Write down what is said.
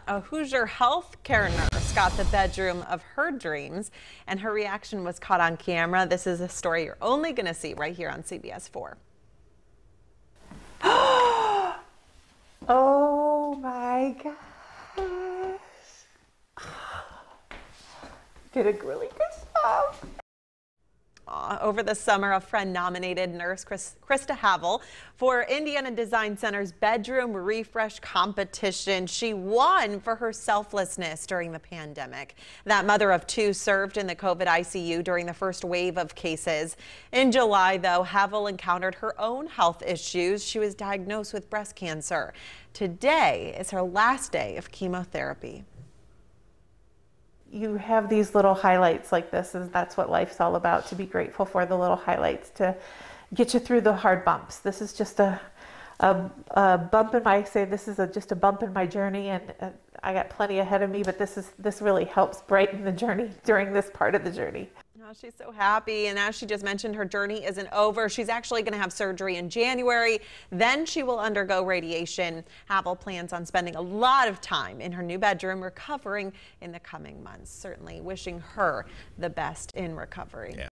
A Hoosier healthcare nurse got the bedroom of her dreams, and her reaction was caught on camera. This is a story you're only going to see right here on CBS 4. Oh my gosh. Did a really good job. Over the summer, a friend nominated nurse Krista Havel for Indiana Design Center's bedroom refresh competition. She won for her selflessness during the pandemic. That mother of two served in the COVID ICU during the first wave of cases. In July, though, Havel encountered her own health issues. She was diagnosed with breast cancer. Today is her last day of chemotherapy. You have these little highlights like this, and that's what life's all about, to be grateful for the little highlights to get you through the hard bumps. This is just a bump in my, just a bump in my journey, and I got plenty ahead of me, but this really helps brighten the journey during this part of the journey. Oh, she's so happy, and as she just mentioned, her journey isn't over. She's actually going to have surgery in January. Then she will undergo radiation. Havel plans on spending a lot of time in her new bedroom recovering in the coming months. Certainly wishing her the best in recovery. Yeah.